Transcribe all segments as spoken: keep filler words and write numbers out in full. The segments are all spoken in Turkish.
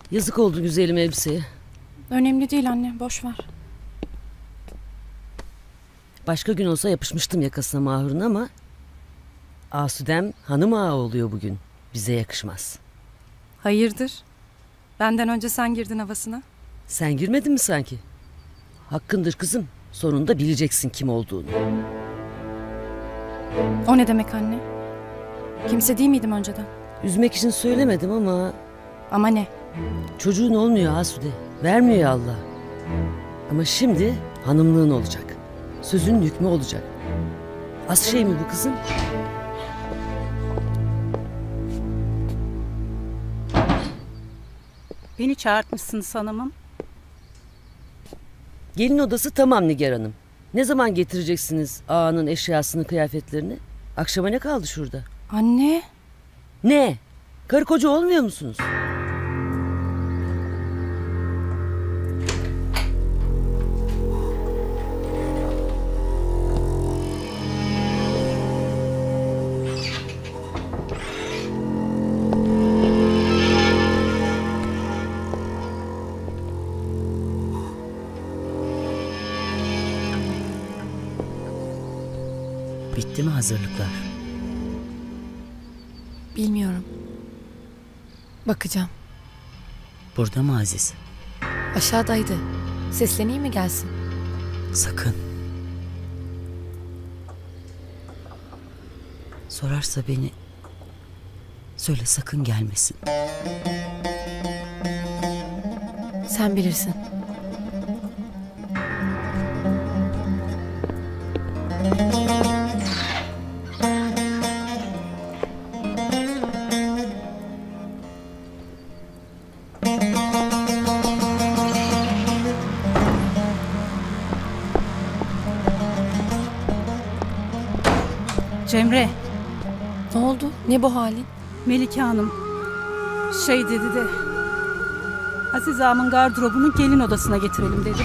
Yazık oldu güzelim elbiseye. Önemli değil anne, boş ver. Başka gün olsa yapışmıştım yakasına Mahur'un ama... Asudem hanım ağa oluyor bugün. Bize yakışmaz. Hayırdır? Benden önce sen girdin havasına. Sen girmedin mi sanki? Hakkındır kızım. Sonunda bileceksin kim olduğunu. O ne demek anne? Kimse değil miydim önceden? Üzmek için söylemedim ama... Ama ne? Çocuğun olmuyor Asude. Vermiyor ya Allah. Ama şimdi hanımlığın olacak. Sözün hükmü olacak. Az şey mi bu kızım? Beni çağırtmışsınız hanımım. Gelin odası tamam Nigar Hanım. Ne zaman getireceksiniz ağanın eşyasını, kıyafetlerini? Akşama ne kaldı şurada? Anne. Ne? Karı koca olmuyor musunuz? Bitti mi hazırlıklar? Bilmiyorum. Bakacağım. Burada mı Aziz? Aşağıdaydı. Sesleneyim mi gelsin? Sakın. Sorarsa beni söyle, sakın gelmesin. Sen bilirsin. Cemre, Ne oldu? Ne bu halin? Melike Hanım şey dedi de Aziz ağamın gardırobunu gelin odasına getirelim dedi.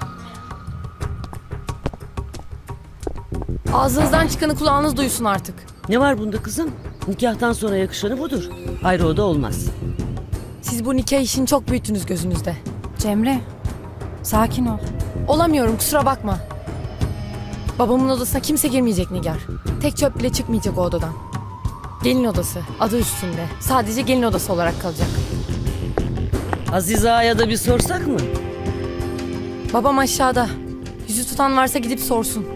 Ağzınızdan çıkanı kulağınız duysun artık. Ne var bunda kızım? Nikahtan sonra yakışanı budur. Ayrı oda olmaz. Siz bu nikah işini çok büyüttünüz gözünüzde. Cemre, sakin ol. Olamıyorum, kusura bakma. Babamın odasına kimse girmeyecek Nigar. Tek çöp bile çıkmayacak o odadan. Gelin odası, adı üstünde. Sadece gelin odası olarak kalacak. Aziz Ağa'ya da bir sorsak mı? Babam aşağıda. Yüzü tutan varsa gidip sorsun.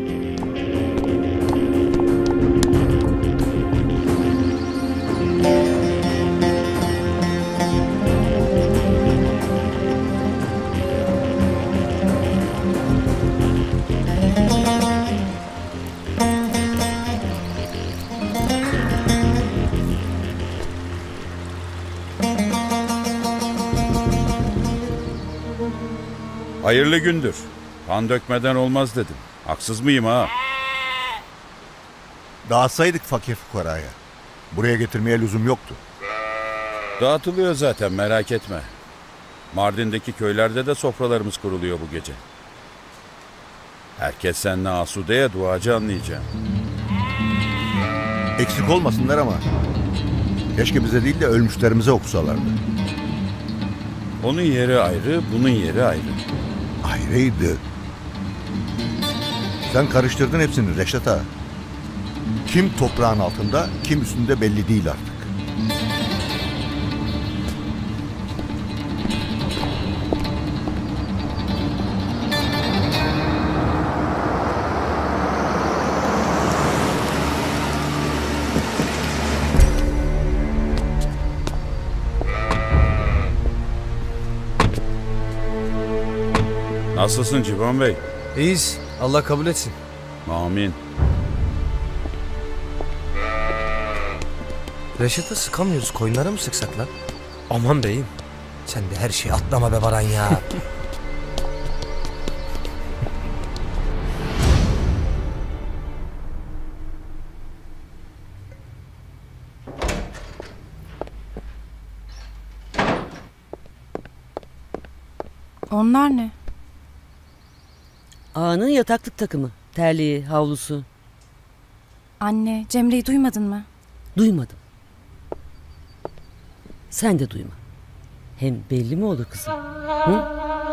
Hayırlı gündür. Kan dökmeden olmaz dedim. Haksız mıyım ha? Dağıtsaydık fakir fukaraya. Buraya getirmeye lüzum yoktu. Dağıtılıyor zaten, merak etme. Mardin'deki köylerde de sofralarımız kuruluyor bu gece. Herkes seninle Asude'ye duacı anlayacağım. Eksik olmasınlar ama keşke bize değil de ölmüşlerimize okusalardı. Onun yeri ayrı, bunun yeri ayrı. Ayrıydı. Sen karıştırdın hepsini Reşat ağa. Kim toprağın altında, kim üstünde belli değil artık. Nasılsın Civan Bey? İyiyiz. Allah kabul etsin. Amin. Reşat'a sıkamıyoruz. Koyunlara mı sıksak lan? Aman beyim. Sen de her şeyi atlama be Baran ya. Onlar ne? Ağanın yataklık takımı. Terliği, havlusu. Anne, Cemre'yi duymadın mı? Duymadım. Sen de duyma. Hem belli mi olur kızım? Hı?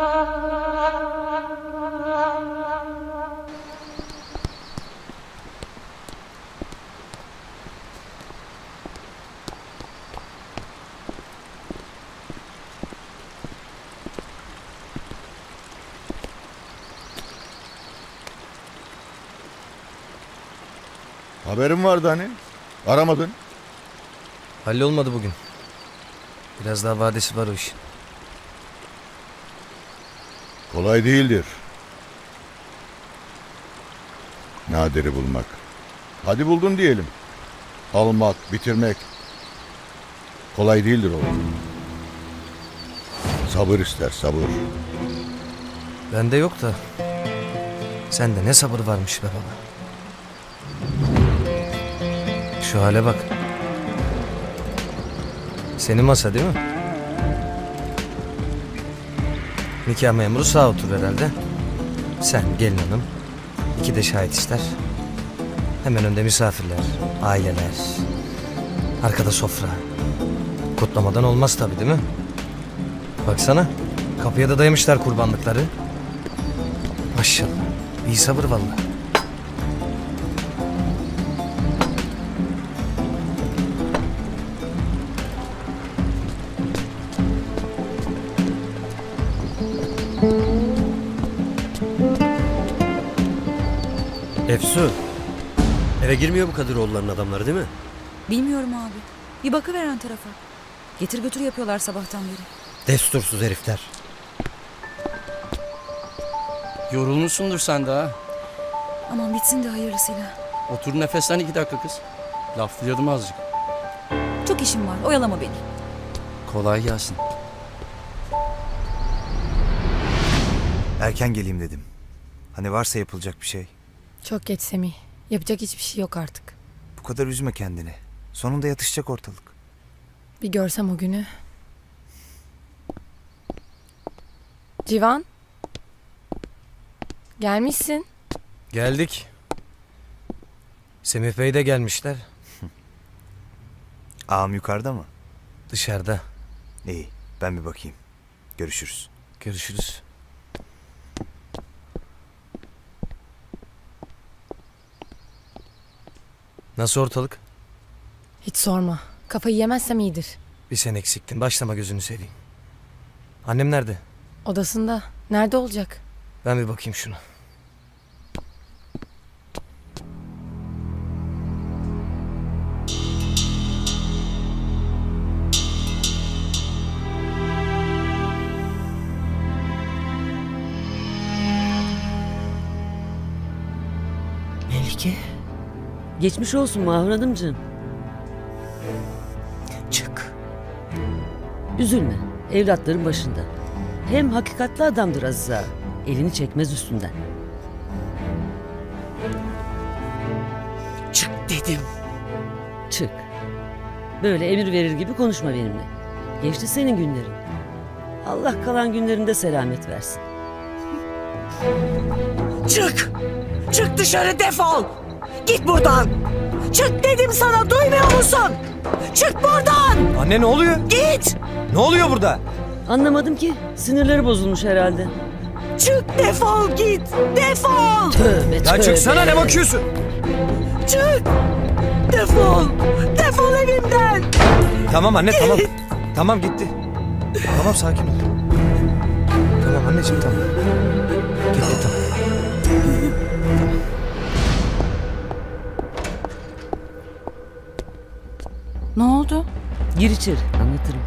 Haberim vardı hani. Aramadın. Hallolmadı bugün. Biraz daha vadesi var o işin. Kolay değildir. Nadir'i bulmak. Hadi buldun diyelim. Almak, bitirmek. Kolay değildir oğlum. Sabır ister, sabır. Bende yok da. Sende ne sabır varmış be baba. Şu hale bak. Senin masa değil mi? Nikah memuru sağ otur herhalde. Sen gelin hanım. İki de şahit ister. Hemen önde misafirler, aileler. Arkada sofra. Kutlamadan olmaz tabii değil mi? Baksana. Kapıya da dayamışlar kurbanlıkları. Maşallah. İyi sabır vallahi. Efsun, eve girmiyor bu Kadiroğulların adamları değil mi? Bilmiyorum abi. Bir bakıveren tarafa. Getir götür yapıyorlar sabahtan beri. Destursuz herifler. Yorulmuşsundur sen de ha. Aman bitsin de hayırlısıyla. Otur nefesten iki dakika kız. Laflayalım azıcık. Çok işim var. Oyalama beni. Kolay gelsin. Erken geleyim dedim. Hani varsa yapılacak bir şey. Çok geç Semih. Yapacak hiçbir şey yok artık. Bu kadar üzme kendini. Sonunda yatışacak ortalık. Bir görsem o günü. Civan. Gelmişsin. Geldik. Semih Bey de gelmişler. Ağam yukarıda mı? Dışarıda. İyi, ben bir bakayım. Görüşürüz. Görüşürüz. Nasıl ortalık? Hiç sorma. Kafayı yemezsem iyidir. Bir sen eksiktin. Başlama gözünü seveyim. Annem nerede? Odasında. Nerede olacak? Ben bir bakayım şuna. Melike. Geçmiş olsun Mahur Hanımcığım. Çık. Üzülme. Evlatların başında. Hem hakikatli adamdır Aziz ağa. Elini çekmez üstünden. Çık dedim. Çık. Böyle emir verir gibi konuşma benimle. Geçti senin günlerin. Allah kalan günlerinde selamet versin. Çık. Çık dışarı, defol. Git buradan. Çık dedim sana, duymuyor musun? Çık buradan. Anne ne oluyor? Git. Ne oluyor burada? Anlamadım ki. Sinirleri bozulmuş herhalde. Çık, defol git. Defol. Tövbe tövbe. Ya çıksana, ne bakıyorsun? Çık. Defol. Defol evimden. Tamam anne, tamam. Tamam, gitti. Tamam, sakin ol. Tamam anneciğim, tamam. Gitti, tamam. Ne oldu? Gir içeri, anlatırım.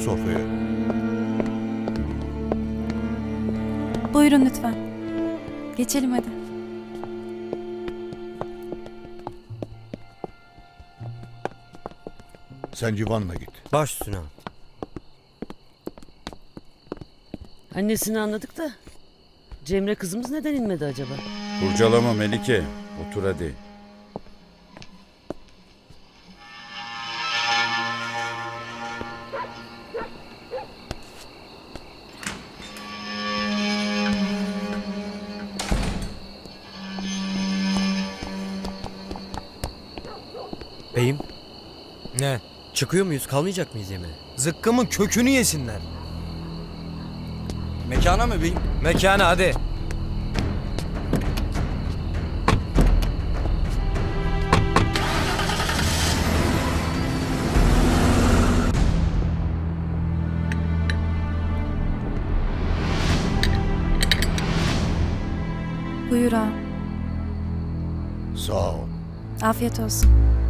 sofraya. Buyurun lütfen. Geçelim hadi. Sen civanla git. Baş üstüne. Annesini anladık da Cemre kızımız neden inmedi acaba? Kurcalama Melike. Otur hadi. Beyim, Ne? çıkıyor muyuz? Kalmayacak mıyız yemeğe? Zıkkımın kökünü yesinler. Mekana mı beyim? Mekana hadi. Buyur ağam. Sağ ol. Afiyet olsun.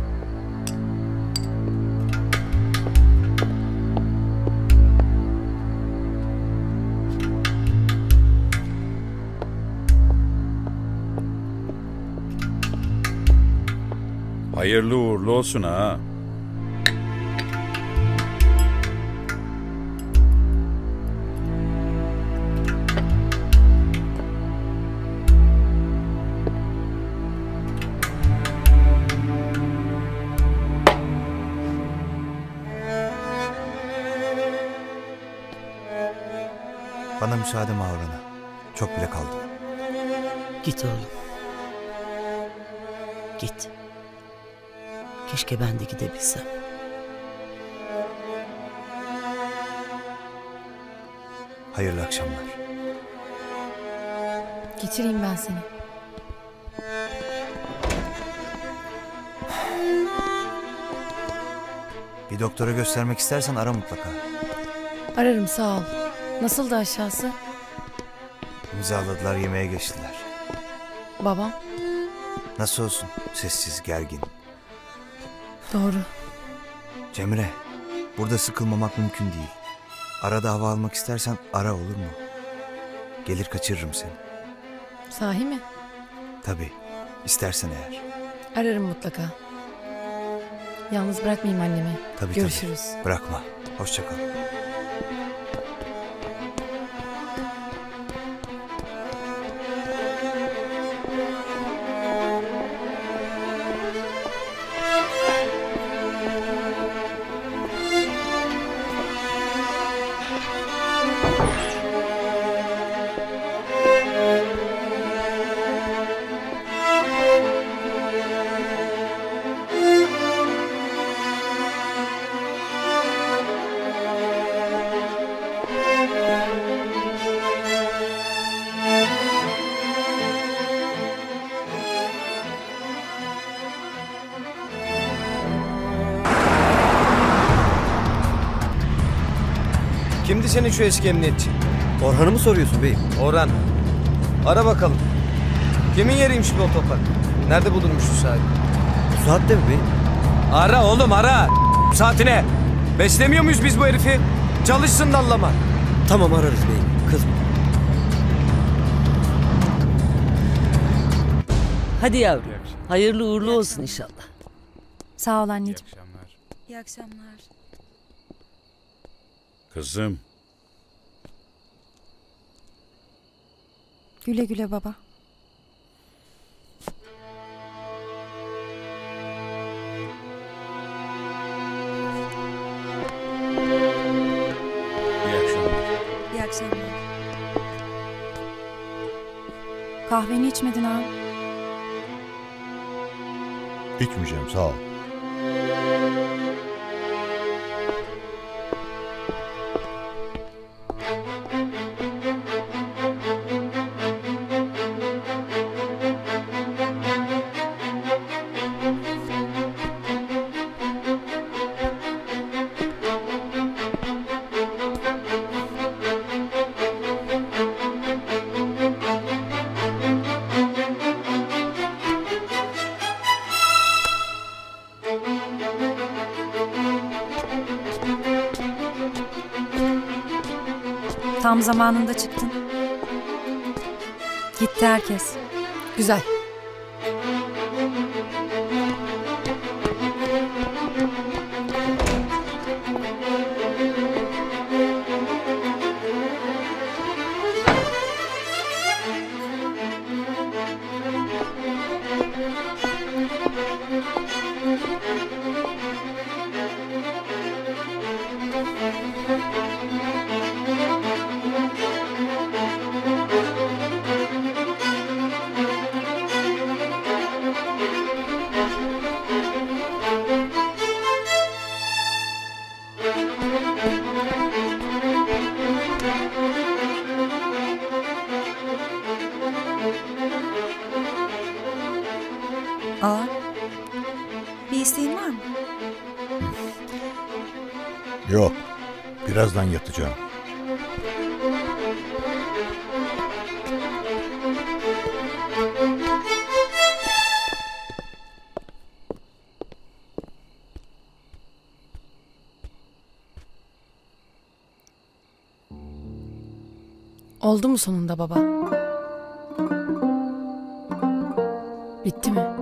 Hayırlı uğurlu olsun ha. Bana müsaade Mavran'a. Çok bile kaldım. Git oğlum. Git. Keşke ben de gidebilsem. Hayırlı akşamlar. Geçireyim ben seni. Bir doktora göstermek istersen ara mutlaka. Ararım sağ ol. Nasıldı aşağısı? İmzaladılar, yemeğe geçtiler. Babam? Nasıl olsun? Sessiz, gergin. Doğru. Cemre, burada sıkılmamak mümkün değil. Arada hava almak istersen ara, olur mu? Gelir kaçırırım seni. Sahi mi? Tabii, istersen eğer. Ararım mutlaka. Yalnız bırakmayayım annemi. Tabii Görüşürüz. tabii. Bırakma. Hoşça kal. Kimdi senin şu eski emniyetçi? Orhan'ı mı soruyorsun beyim? Orhan. Ara bakalım. Kimin yeriymiş bu otopark? Nerede bulunmuş şu sahibi? Bu saatte mi beyim? Ara oğlum ara. Saatine. Beslemiyor muyuz biz bu herifi? Çalışsın dallama. Tamam ararız beyim. Kızma. Hadi yavrum. Hayırlı uğurlu olsun inşallah. Sağ ol anneciğim. İyi akşamlar. İyi akşamlar. Kızım. Güle güle baba. İyi akşamlar. İyi akşamlar. Kahveni içmedin ağam. İçmeyeceğim, sağ ol. Tam zamanında çıktın. Gitti herkes. Güzel. Aa, bir isteğin var mı? Yok. Birazdan yatacağım. Oldu mu sonunda baba? Bitti mi?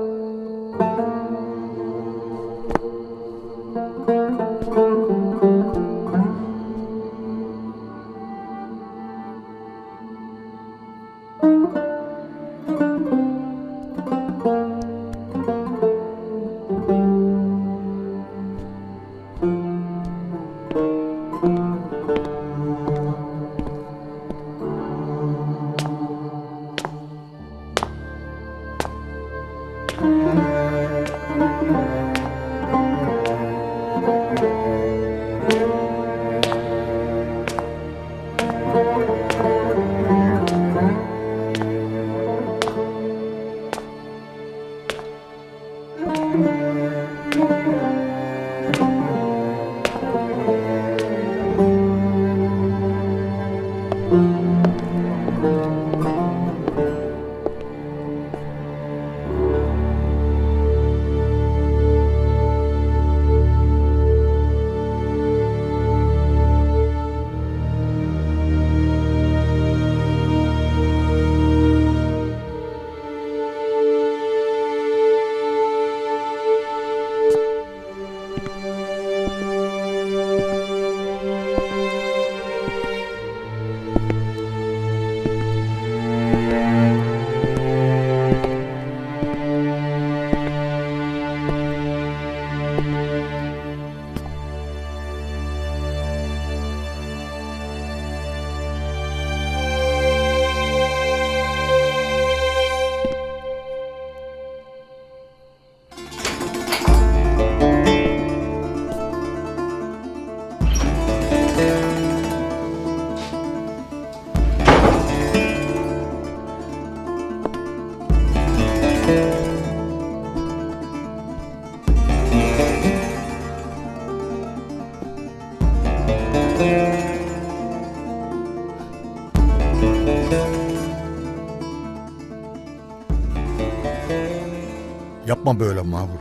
Yapma böyle Mahur.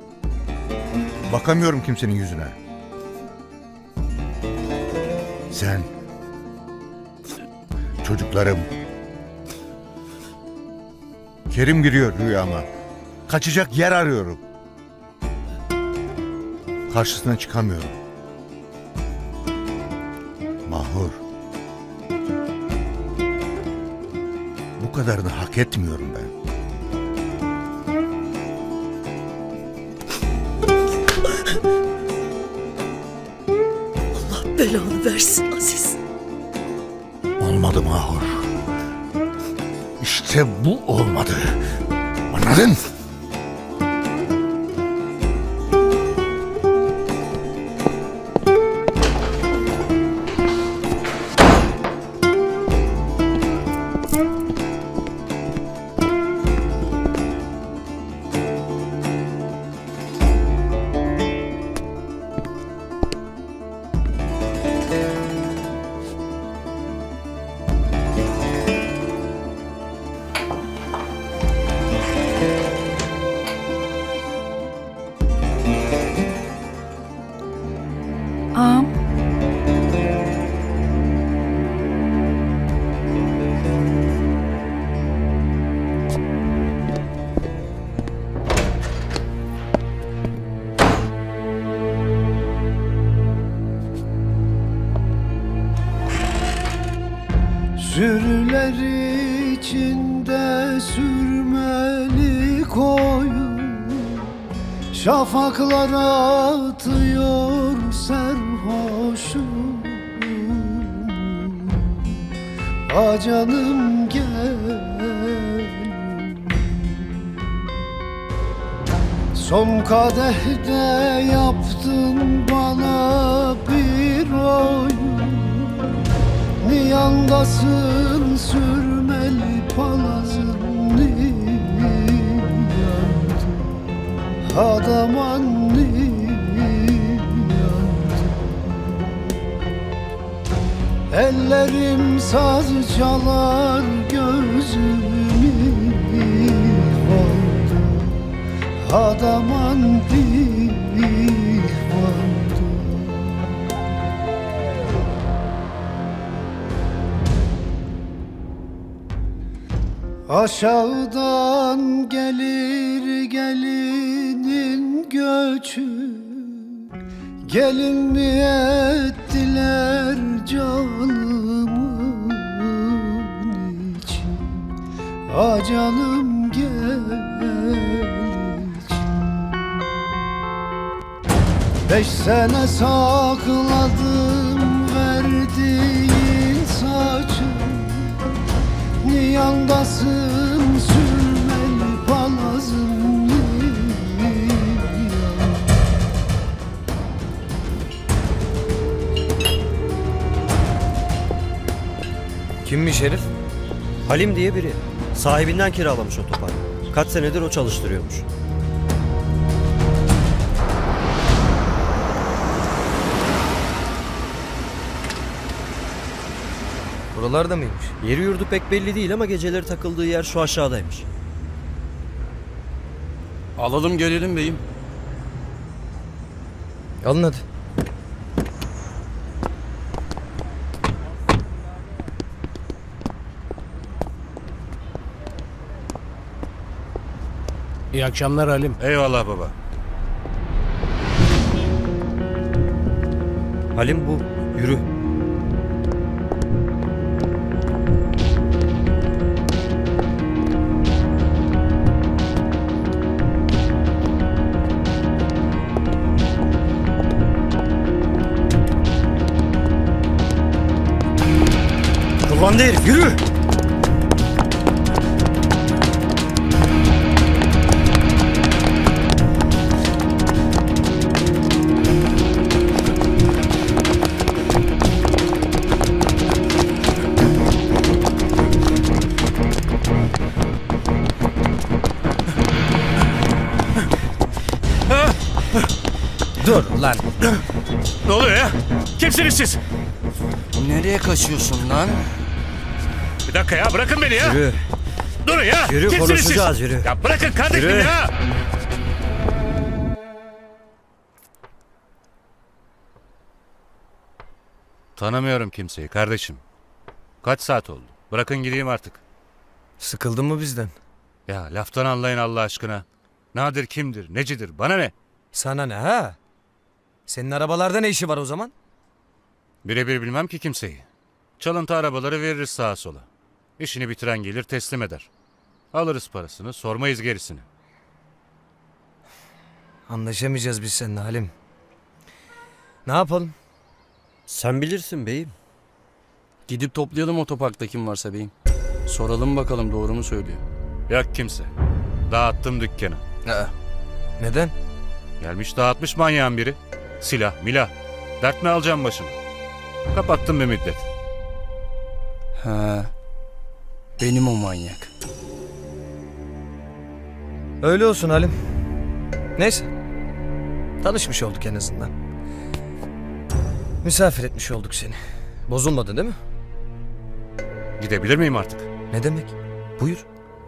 Bakamıyorum kimsenin yüzüne. Sen, çocuklarım, Kerim giriyor rüyama. Kaçacak yer arıyorum. Karşısına çıkamıyorum. Mahur. Bu kadarını hak etmiyorum ben. Allah belanı versin Aziz. Olmadı Mahur. İşte bu olmadı. Anladın? Ağam. Sürüler içinde sürmeli koyun, şafaklara atıyor serhoşum. Ah canım gel, son kadehde yaptın bana bir oyun. Niyandasın sürmeli palazın, niyandı adaman niyandı. Ellerim saz çalar, gözüm ihvaldı adaman ihvaldı. Aşağıdan gelir gelinin göçü, gelin mi ettiler canımın içi. Ah canım gel içi. Beş sene sakladım verdiğin saçı, niyandasın sürmeli palazın niyan. Kimmiş herif? Halim diye biri. Sahibinden kiralamış otoparkı. Kaç senedir o çalıştırıyormuş. Buralarda mıymış? Yeri yurdu pek belli değil ama geceleri takıldığı yer şu aşağıdaymış. Alalım gelelim beyim. Alın hadi. İyi akşamlar Halim. Eyvallah baba. Halim bu. Yürü. Kullandı herif, yürü! Dur lan. Ne oluyor ya? Kimsiniz siz? Nereye kaçıyorsun lan? Bir dakika ya, bırakın beni ya. Yürü. Durun ya. Yürü, Kimsiniz konuşacağız, siz? yürü. Ya bırakın kardeşim Yürü. ya. Tanımıyorum kimseyi kardeşim. Kaç saat oldu? Bırakın gideyim artık. Sıkıldın mı bizden? Ya laftan anlayın Allah aşkına. Nadir kimdir, necidir, bana ne? Sana ne ha? Senin arabalarda ne işi var o zaman? Birebir bilmem ki kimseyi. Çalıntı arabaları veririz sağa sola. İşini bitiren gelir teslim eder. Alırız parasını, sormayız gerisini. Anlaşamayacağız biz seninle Halim. Ne yapalım? Sen bilirsin beyim. Gidip toplayalım otoparkta kim varsa beyim. Soralım bakalım doğru mu söylüyor. Yok kimse. Dağıttım dükkanı. Aa. Neden? Gelmiş dağıtmış manyağın biri. Silah, milah. Dert mi alacağım başıma? Kapattım bir müddet. Ha. Benim o manyak. Öyle olsun Halim. Neyse. Tanışmış olduk en azından. Misafir etmiş olduk seni. Bozulmadı değil mi? Gidebilir miyim artık? Ne demek? Buyur.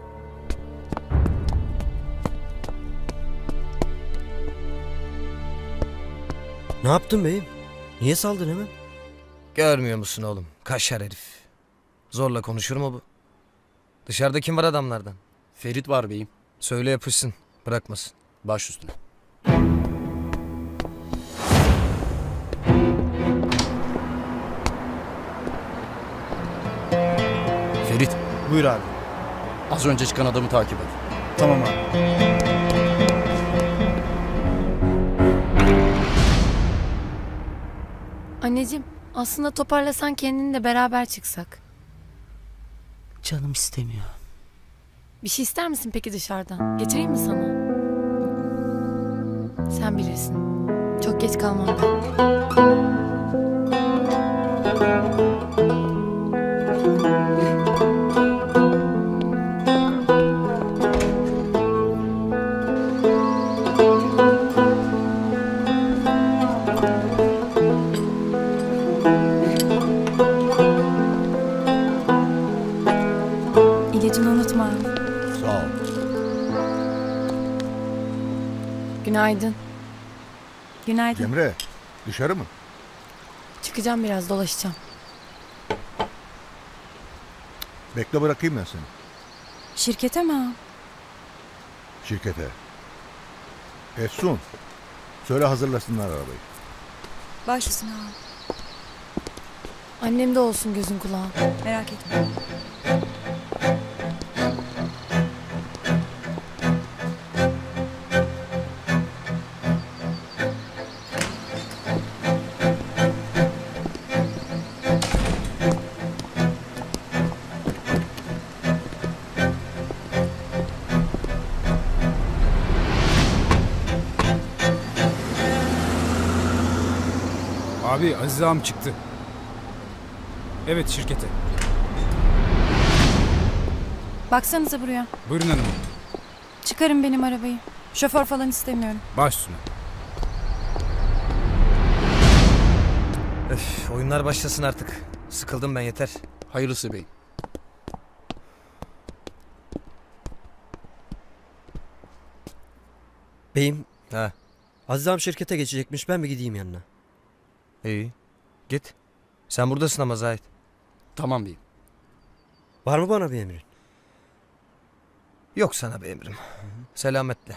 Ne yaptın beyim? Niye saldın hemen? Görmüyor musun oğlum? Kaşar herif. Zorla konuşur mu bu? Dışarıda kim var adamlardan? Ferit var beyim. Söyle yapışsın. Bırakmasın. Baş üstüne. Ferit. Buyur abi. Az önce çıkan adamı takip et. Tamam abi. Anneciğim aslında toparlasan kendini beraber çıksak. Canım istemiyor. Bir şey ister misin peki dışarıdan? Getireyim mi sana? Sen bilirsin. Çok geç kalmam ben. İlacını unutma. Sağ ol. Günaydın. Günaydın. Cemre, dışarı mı? Çıkacağım biraz dolaşacağım. Bekle bırakayım ben seni. Şirkete mi ağam? Şirkete. Efsun, söyle hazırlasınlar arabayı. Baş üstüne ağam. Annem de olsun gözün kulağın. Merak etme. Abi Aziz ağam çıktı. Evet şirkete. Baksanıza buraya. Buyurun hanım. Çıkarın benim arabayı. Şoför falan istemiyorum. Baş üstüne. Öf, oyunlar başlasın artık. Sıkıldım ben yeter. Hayırlısı beyim. Beyim. Ha. Aziz ağam şirkete geçecekmiş, ben mi gideyim yanına? İyi. Git. Sen buradasın ama Zahit. Tamam beyim. Var mı bana bir emrin? Yok sana bir emrim. Selametle.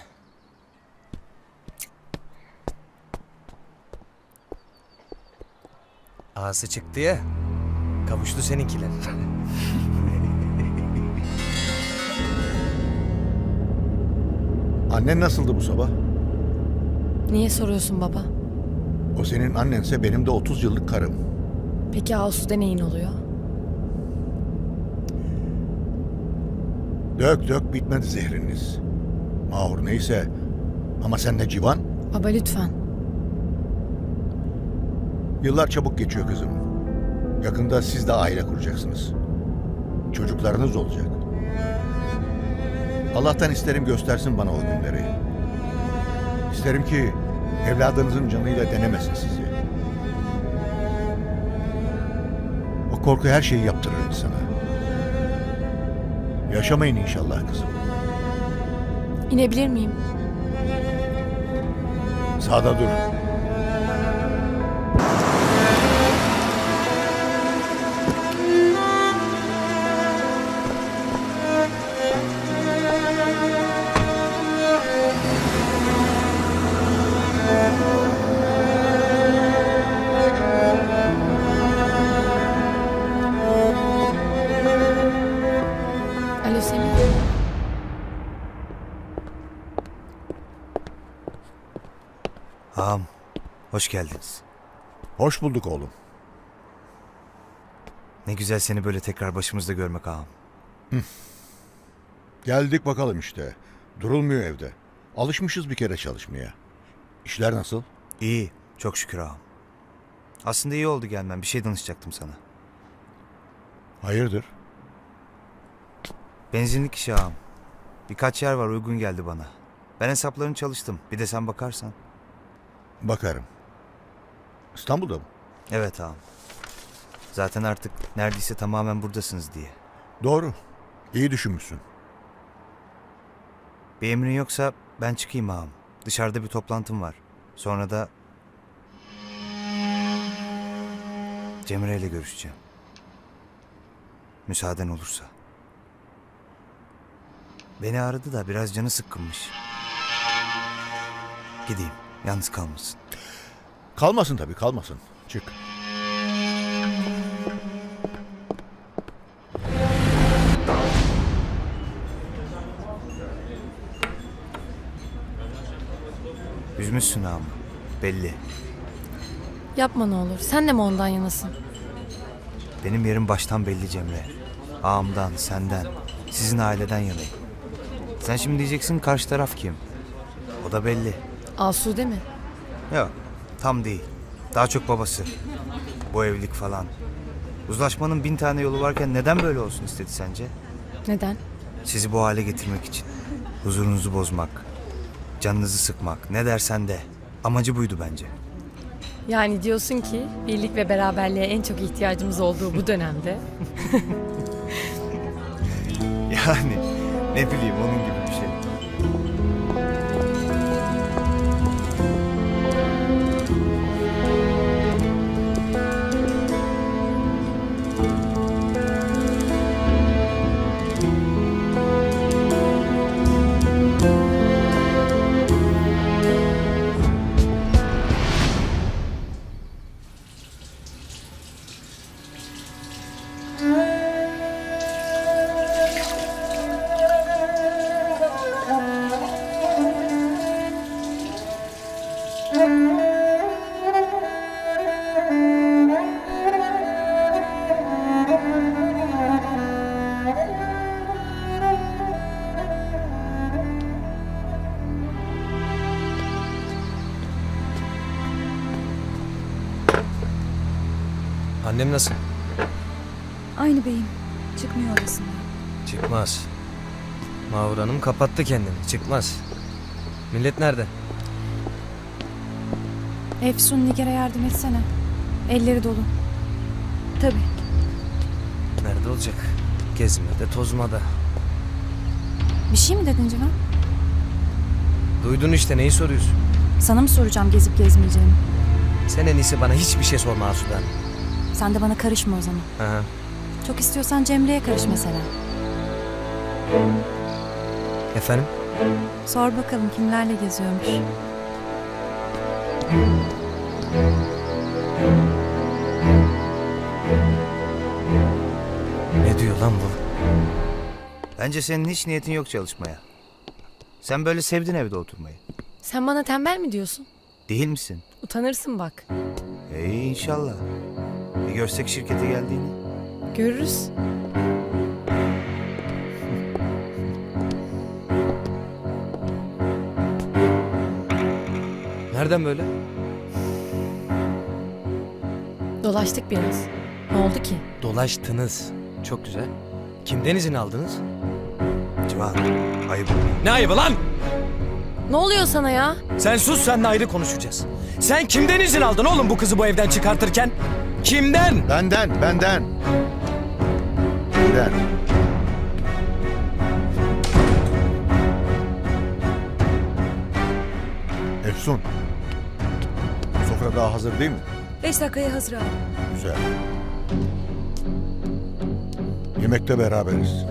Ağzı çıktı ya. Kavuştu seninkiler. Annen nasıldı bu sabah? Niye soruyorsun baba? O senin annense benim de otuz yıllık karım. Peki Asude neyin oluyor? Dök dök bitmedi zehriniz. Mahur neyse. Ama sen de civan. Baba lütfen. Yıllar çabuk geçiyor kızım. Yakında siz de aile kuracaksınız. Çocuklarınız olacak. Allah'tan isterim göstersin bana o günleri. İsterim ki evladınızın canıyla denemesin sizi. O korku her şeyi yaptırır insana. Yaşamayın inşallah kızım. İnebilir miyim? Sağda dur. Alo Semih. Ağam, hoş geldiniz. Hoş bulduk oğlum. Ne güzel seni böyle tekrar başımızda görmek ağam. Hı. Geldik bakalım işte. Durulmuyor evde. Alışmışız bir kere çalışmaya. İşler nasıl? İyi, çok şükür ağam. Aslında iyi oldu gelmem, bir şey danışacaktım sana. Hayırdır? Benzinlik işi ağam. Birkaç yer var, uygun geldi bana. Ben hesaplarını çalıştım, bir de sen bakarsan. Bakarım. İstanbul'da mı? Evet ağam. Zaten artık neredeyse tamamen buradasınız diye. Doğru. İyi düşünmüşsün. Bir emrin yoksa ben çıkayım ağam. Dışarıda bir toplantım var. Sonra da Cemre ile görüşeceğim. Müsaaden olursa. Beni aradı da biraz canı sıkkınmış. Gideyim, yalnız kalmasın. Kalmasın tabii, kalmasın. Çık. Üzmüşsün ama. Belli. Yapma ne olur. Sen de mi ondan yanasın? Benim yerim baştan belli Cemre. Ağamdan, senden, sizin aileden yanayım. Sen şimdi diyeceksin karşı taraf kim? O da belli. Asude mi? Yok, tam değil. Daha çok babası. Bu evlilik falan. Uzlaşmanın bin tane yolu varken neden böyle olsun istedi sence? Neden? Sizi bu hale getirmek için. Huzurunuzu bozmak. Canınızı sıkmak. Ne dersen de. Amacı buydu bence. Yani diyorsun ki birlik ve beraberliğe en çok ihtiyacımız olduğu bu dönemde. Yani ne bileyim onun gibi bir şey. Annem nasıl? Aynı beyim. Çıkmıyor odasından. Çıkmaz. Mahur Hanım kapattı kendini. Çıkmaz. Millet nerede? Efsun, Nigar'a yardım etsene. Elleri dolu. Tabii. Nerede olacak? Gezmede, tozmada. Bir şey mi dedin Civan? Duydun işte, neyi soruyorsun? Sana mı soracağım gezip gezmeyeceğimi? Sen en iyisi bana hiçbir şey sorma Asude. Sen de bana karışma o zaman. Aha. Çok istiyorsan Cemre'ye karış mesela. Efendim? Sor bakalım kimlerle geziyormuş. Ne diyor lan bu? Bence senin hiç niyetin yok çalışmaya. Sen böyle sevdin evde oturmayı. Sen bana tembel mi diyorsun? Değil misin? Utanırsın bak. İyi inşallah. Bir görsek şirkete geldiğini. Görürüz. Nereden böyle? Dolaştık biraz. Ne oldu ki? Dolaştınız. Çok güzel. Kimden izin aldınız? Civan, ayıp. Ne ayıbı lan? Ne oluyor sana ya? Sen sus, seninle ayrı konuşacağız. Sen kimden izin aldın oğlum bu kızı bu evden çıkartırken? Kimden? Benden, benden. Benden. Efsun. Sofra daha hazır değil mi? Beş dakikaya hazır abi. Güzel. Yemekte beraberiz.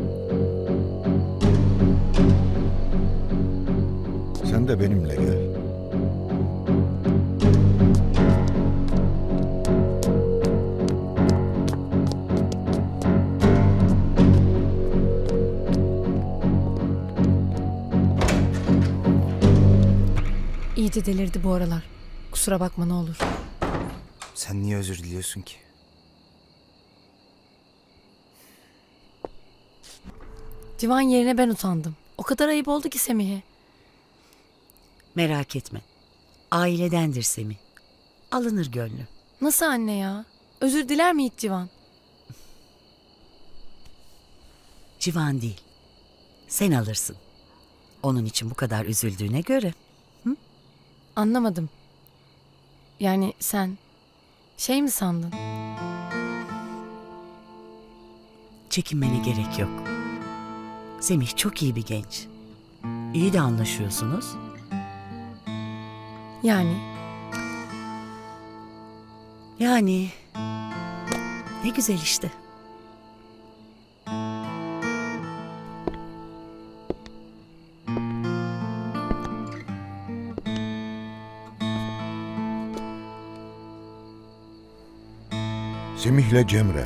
Sen de benimle gel. İyice delirdi bu aralar. Kusura bakma ne olur. Sen niye özür diliyorsun ki? Civan yerine ben utandım. O kadar ayıp oldu ki Semih'e. Merak etme. Ailedendir Semih. Alınır gönlü. Nasıl anne ya? Özür diler mi hiç Civan? Civan değil. Sen alırsın. Onun için bu kadar üzüldüğüne göre. Hı? Anlamadım. Yani sen şey mi sandın? Çekinmene gerek yok. Semih çok iyi bir genç. İyi de anlaşıyorsunuz. Yani? Yani ne güzel işte. Semih'le Cemre.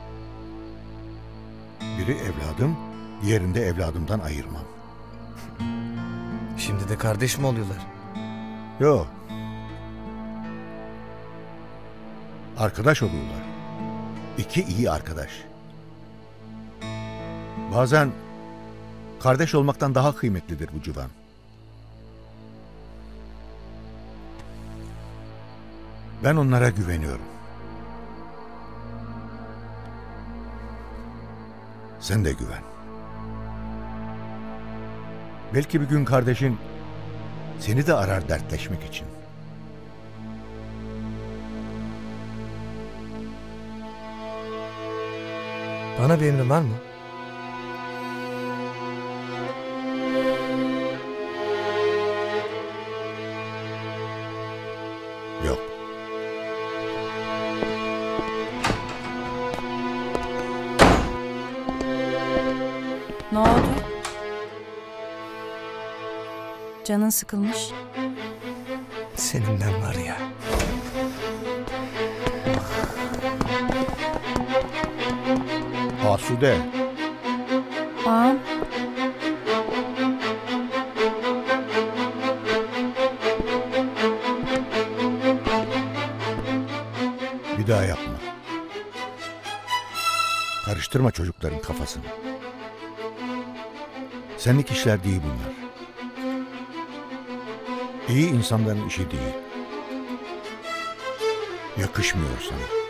Biri evladım, diğerini de evladımdan ayırmam. Şimdi de kardeş mi oluyorlar? Yok. Arkadaş oluyorlar. İki iyi arkadaş. Bazen kardeş olmaktan daha kıymetlidir bu civan. Ben onlara güveniyorum. Sen de güven. Belki bir gün kardeşin seni de arar dertleşmek için. Bana bir emrin var mı? Yok. Ne oldu? Canın sıkılmış. Seninle var ya. Asude. Ağam. Bir daha yapma. Karıştırma çocukların kafasını. Senlik işler değil bunlar. İyi insanların işi değil. Yakışmıyor sana.